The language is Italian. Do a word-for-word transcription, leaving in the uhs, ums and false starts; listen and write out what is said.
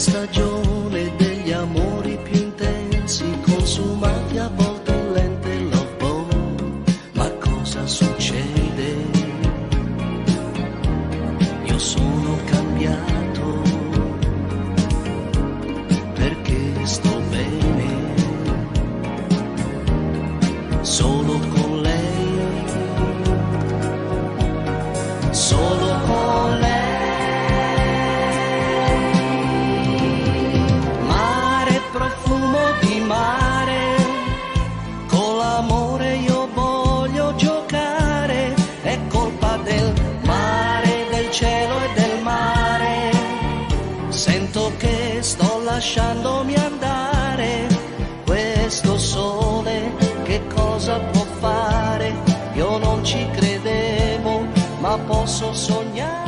stagione degli amori più intensi, consumati a volte in lente love boat. Ma cosa succede? Io sono cambiato, perché sto bene solo con lei, solo con lei. Mare, profumo di mare, con l'amore io voglio giocare. È colpa del mare, del cielo e del mare. Sento che sto lasciandomi andare. Questo sole che cosa può fare? Io non ci credevo, ma posso sognare.